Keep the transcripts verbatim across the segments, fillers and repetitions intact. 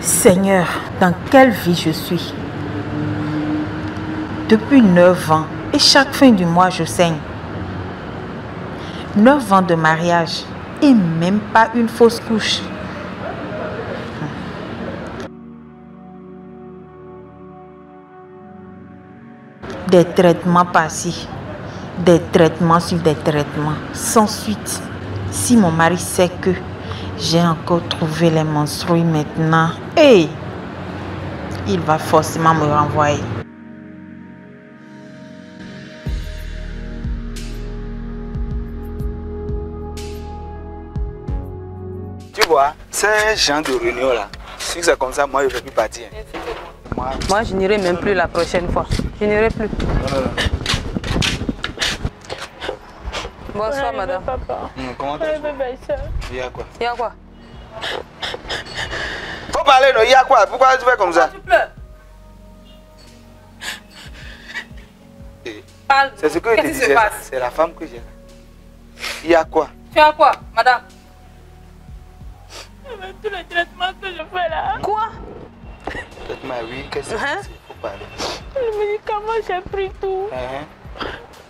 Seigneur, dans quelle vie je suis? Depuis neuf ans, et chaque fin du mois, je saigne. Neuf ans de mariage, et même pas une fausse couche. Des traitements par-ci, des traitements sur des traitements, sans suite. Si mon mari sait que j'ai encore trouvé les menstrues maintenant, hey, il va forcément me renvoyer. Tu vois, ces gens de réunion là, si c'est comme ça, moi je ne vais plus partir. Moi, moi je n'irai même plus la prochaine fois. Je n'irai plus. Non, non, non. Bonsoir, ouais, madame. Papa. Hum, comment tu vas? Il y a quoi? Il y a quoi? Faut parler, non? Il y a quoi? Pourquoi tu fais comme ça? Tu pleures. C'est ce que je te disais. C'est la femme que j'ai. Il y a quoi? Tu as quoi, madame? Mais tout le traitement que je fais là. Quoi? Traitement, oui, qu'est-ce que Hein? c'est? Faut parler. Le médicament, j'ai pris tout. Hein?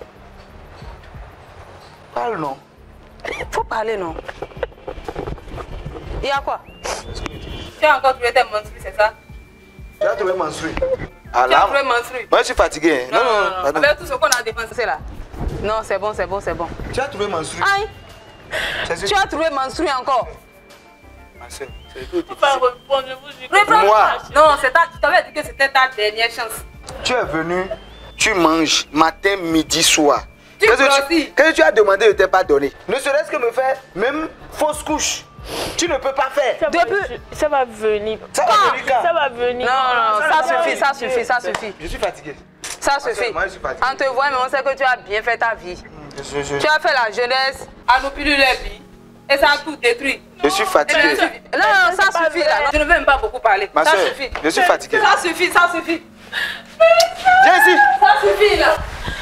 Parle, non? Faut parler, non? Il y a quoi? Tu as encore trouvé tes menstrues, c'est ça? Tu as trouvé menstrues? Ah Tu as là, trouvé menstrues? moi je suis fatigué. Non, non, non. pardon. Avec tout ce qu'on a dépensé là. Non, c'est bon, c'est bon, c'est bon. Tu as trouvé menstrues? Aïe! C'est Tu as trouvé menstrues encore? Ma soeur, c'est tout. Faut pas répondre, je vous dis. Reprends. Moi. Non, c'est ta... je t'avais dit que c'était ta dernière chance. Tu es venu, tu manges matin, midi, soir. Tu Qu'est-ce que grossis. tu, qu'est-ce que tu as demandé, je ne t'ai pas donné. Ne serait-ce que me faire même fausse couche. Tu ne peux pas faire. Ça va, Depuis- je- ça va venir. Ça va venir quand? Ça va venir. Non, non, Ça ça va suffit, ça venir. suffit, ça suffit. Je suis fatigué. Ça soeur, suffit. moi, je suis fatigué. On te voit, mais on sait que tu as bien fait ta vie. Je, je- je- Tu as fait la jeunesse à nous piluler la vie. Et ça a tout détruit. je suis fatigué. Non, non, ça C'est pas suffit vrai. là. Je ne veux même pas beaucoup parler. Ma ça soeur, suffit. je suis fatigué. Ça suffit, ça suffit. Viens ici. Ça suffit là.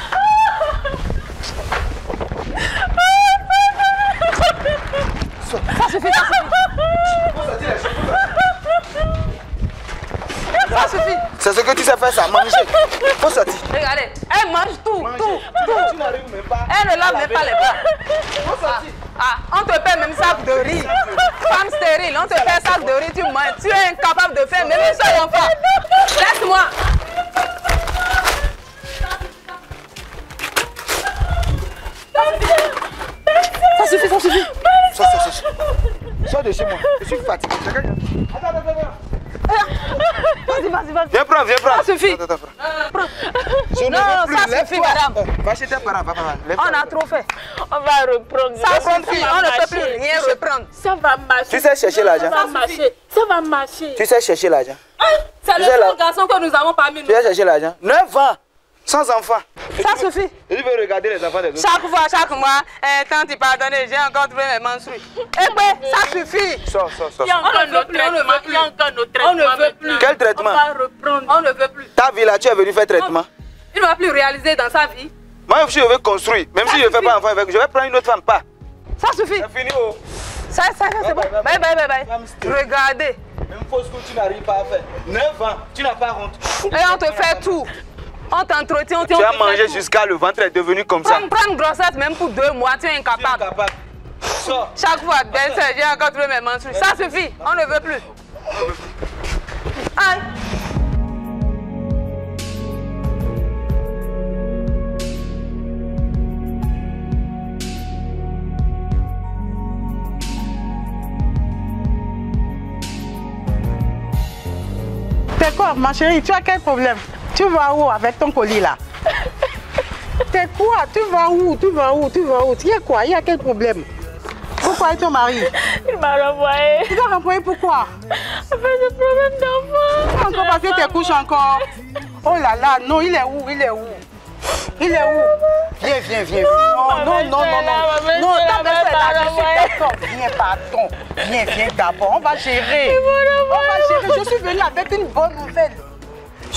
Ça suffit, ça suffit. Ça suffit. C'est ce que tu sais faire, ça, manger. Faut sortir. Regardez, elle mange tout, Manger. tout, Tu, tout. tu n'arrives même pas. Elle ne lave même pas les bras. Faut Ah, sortir. ah, on te paie même sac de riz. Femme stérile, on te paie sac de riz, tu manges. Tu es incapable de faire même un seul enfant. Laisse-moi. Ça suffit, ça suffit. Sors, sors, sors. Sors de chez moi. Je suis fatigué. Attends, attends, attends, attends. Vas-y, vas-y, vas-y. Viens prendre, viens prendre. Ça suffit. Attends, attends, prends. Prends. Je ne Non, veux non, plus. ça suffit, Lève-toi. madame. Euh, Va chez tes parents, va, va, va. Lève-toi. On a trop fait. On va reprendre. Ça va suffit, marcher. on ne peut plus rien reprendre. Ça va marcher. Tu sais chercher l'argent? Ça va marcher. Ça va marcher. Tu sais chercher l'argent? C'est le Tu sais, là- seul garçon que nous avons parmi nous. Tu sais chercher l'argent? neuf ans, sans enfant. Ça suffit. Et tu veux regarder les enfants des autres? Chaque fois, chaque mois, eh, tant tu pardonnes, j'ai encore trouvé mes menstrues. Eh ben, ça suffit. Sors, sors, sors. Il y a encore On ne veut nos plus, on ne veut traitements. plus. Il y a encore nos On traitements. ne veut plus. maintenant. Quel On traitement? va reprendre. On ne veut plus. Ta vie là, tu es venu faire traitement. Il ne va plus réaliser dans sa vie. Moi, si je veux construire, même si je ne fais pas enfant avec, je vais prendre une autre femme, pas. Ça suffit. C'est fini, oh. Ça, ça, ça, c'est bon. Bye, bye, bye, bye. Femme stérile. Regardez. Même fausse que tu n'arrives pas à faire. neuf ans, tu n'as pas honte. Et on te fait tout. On t'entretient, on te Tu as fait mangé tout. jusqu'à le ventre est devenu comme ça. Prends, prends une grossesse même pour deux mois, tu es Tu es incapable. incapable. Sors. Chaque fois, ben, ça, j'ai encore trouvé mes menstrues. Ça suffit. On ne veut plus. Aïe. T'es quoi, ma chérie? Tu as quel problème? Tu vas où avec ton colis là? T'es quoi? Tu vas où? Tu vas où? Tu vas où? Il y a quoi? Il y a quel problème? Pourquoi est ton mari? Il m'a renvoyé. Tu t'as renvoyé pourquoi? Avec des problèmes d'enfant. Encore parce que tu couches encore. Oh là là, non, il est où? Il est où? Il est où? Viens, viens, viens. Non, non, non, non, non. Non, ta belle est là, je suis d'accord. Viens, pardon. Viens, viens d'abord. On va gérer. On va gérer. Je suis venue avec une bonne nouvelle. Je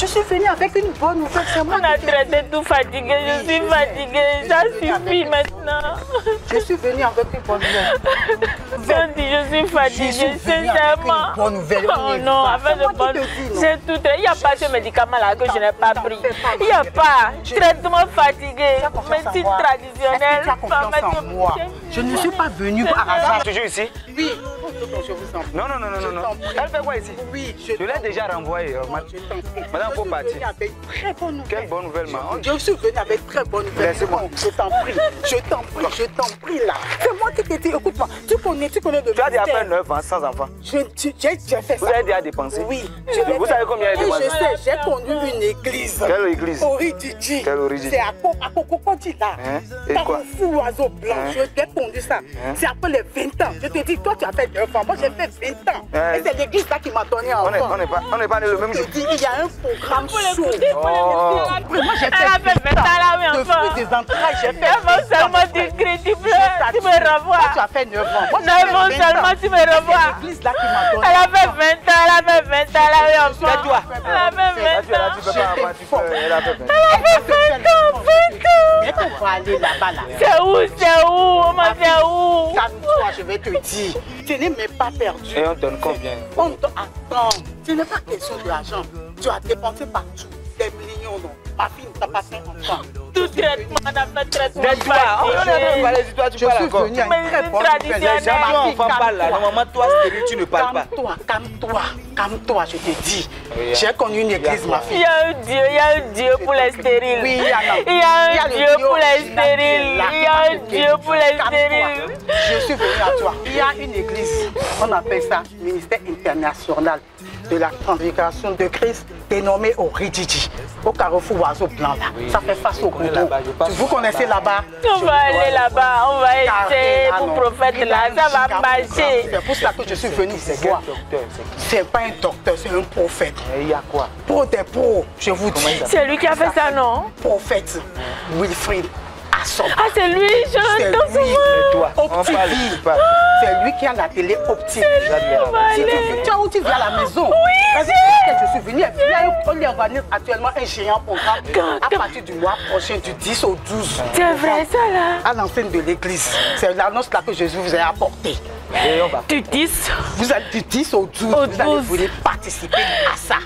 Je suis venue avec une bonne nouvelle. C'est moi On a qui t'ai traité dit. tout fatigué. Je Oui, suis je fatiguée. sais. Ça Je suis venue suffit avec- maintenant. Je suis venue avec une bonne nouvelle. Je dis, je suis Je fatiguée, suis venue avec sincèrement. une bonne nouvelle. On Oh y non, va. avec C'est de moi qui bonnes. te dis, non. C'est tout. Il n'y a pas ce médicament-là que je n'ai pas pris. Fais pas Il n'y a mal. pas. Je- Traitement fatigué. Tu as confiance en Médecine moi? Est-ce traditionnelle. que tu as confiance en moi? Je ne suis pas venue par hasard. Toujours ici? Oui, je vous en prie. Non, non, non, non, Je non. t'en non. prie. Elle fait quoi ici? Oui, Je l'ai déjà renvoyé. euh, ma- Je t'en prie. Madame, Je faut suis partir. venue avec très bonne nouvelle. Quelle bonne nouvelle, maman. Je suis venue avec très bonne nouvelle. Laissez-moi. Je t'en prie, je t'en prie, je t'en prie là. C'est moi qui t'ai dit, écoute-moi, tu connais, tu connais le Tu as déjà ministère. fait neuf ans sans enfant. Je- tu- J'ai j'ai fait Vous ça. avez déjà dépensé? Oui. Vous savez combien il y a de Et dépensé? je sais, j'ai conduit une église. Quelle église? Orididi. Quelle Orididi? C'est à Co- à Cococodi là. Hein? Et Par quoi? un fou oiseau blanc. Hein? Je t'ai conduit ça. C'est après les vingt ans. Je te dis, toi tu as fait neuf ans. Moi j'ai fait vingt ans. Hein? Et c'est l'église là qui m'a donné un On n'est enfant. on n'est pas, on n'est pas né le même Je jour. te dis, il y a un programme Pour chaud. l'écouter, pour Oh. l'écouter. Oui, moi j'ai Elle a fait vingt ans là, oui, de enfin. fruits des entrailles, j'ai fait Neuf ans vingt ans. seulement tu cries, tu pleures, tu me Toi, tu revois. as fait neuf ans. Moi, j'ai Neuf fait ans vingt seulement tu me revois. C'est l'église là qui m'a donné. Elle a fait vingt ans, elle a fait vingt ans là, oui, enfin. Tais-toi. Elle a fait Là, tu es là, vingt tu ans. peux pas avoir, tu peux- elle a fait vingt. Elle a fait vingt ans, vingt ans. Mais qu'on va aller là-bas là. C'est où, c'est où, maman, c'est où? Calme-toi, je vais te dire. Tu n'es même pas perdu. Et on donne combien? On te attend. Ce n'est pas question de l'argent. Tu as dépensé partout. Des millions, non. Ma fille ne t'a pas fait enfant. Tout traitement, on a fait traitement. Tais-toi. On est en train de parler, si toi tu Je parles suis encore. venu à une Mais très c'est bonne traditionnel. nouvelle. Les gens Ma qui fille, enfants parlent là. calme-toi. Normalement, toi, stérile, tu ne parles pas. Calme-toi, calme-toi, calme-toi, je te dis. Oui, J'ai connu une église, ma Il fille. y a un Dieu, il y a un Dieu pour les stériles. Oui, il y en a. Il y a Il y a un le Dieu Dieu pour les original qui est stériles. là, Il y a qui un va te Dieu pour les Calme-toi. stériles. Je suis venu à toi. Il y a une église, on appelle ça ministère international de la transfiguration de Christ, dénommé Orididi, au carrefour Oiseau Blanc là. Ça fait face au connais Congo. là-bas, je passe Vous connaissez là-bas? On va aller là-bas, on va essayer Ah, pour non. prophète Il là, a un ça va giga marcher. programme. C'est pour ça que je suis venu C'est vous quel voir. docteur? c'est- C'est pas un docteur, c'est un prophète. Et il y a quoi? Pro des pros, je vous dis. C'est lui qui a fait ça, non? Prophète Wilfried Assom. Ah, c'est lui, je C'est l'entends lui. souvent. Toi, on parle, Optivie. tu parles. C'est lui qui a la télé optique. On va Si tu, aller. tu as où tu viens à la maison? Oui, Vas-y, je suis venue. Il y a un- on y organise actuellement un géant programme à partir du mois prochain, du dix au douze. C'est vrai ça là? À l'enseigne de l'église. C'est l'annonce là que Jésus vous a apportée. Et on va. Tu dis? Vous allez du dix au douze, Au vous allez douze. venir participer à ça.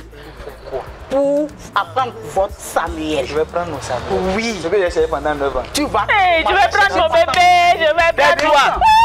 Pour apprendre votre Samuel. Je vais prendre mon sac. Oui. Ce que j'ai essayé pendant neuf ans. Tu vas. Hey, je vais prendre mon bébé, je vais prendre Tais-toi.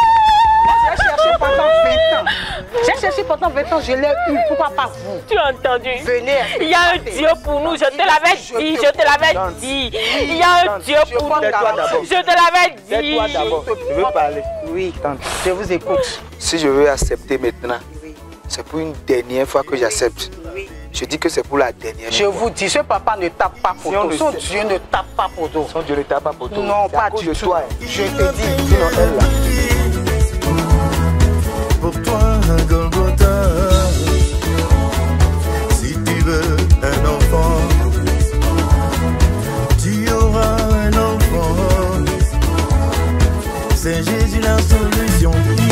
J'ai cherché pendant vingt ans. J'ai cherché pendant vingt ans, je l'ai eu. Pourquoi pas vous? Tu as entendu? Venez. Il y a un Dieu pour nous, je te l'avais dit, je te l'avais dit. Il y a un Dieu pour nous. Tais-toi d'abord. Je te l'avais dit. Tais-toi d'abord. Je veux parler. Oui, Tante. je vous écoute. Si je veux accepter maintenant, c'est pour une dernière fois que j'accepte. Oui. Je dis que c'est pour la dernière Je fois. vous dis, ce papa ne tape pas pour Si on dos. le Son sait. Dieu ne tape pas pour dos. Son Dieu ne t'a pas pour toi. Non, C'est à pas cause du de tout. toi. Je te dis. Sinon, elle là. Pour toi un Golgotha. Si tu veux un enfant, tu auras un enfant. C'est Jésus la solution.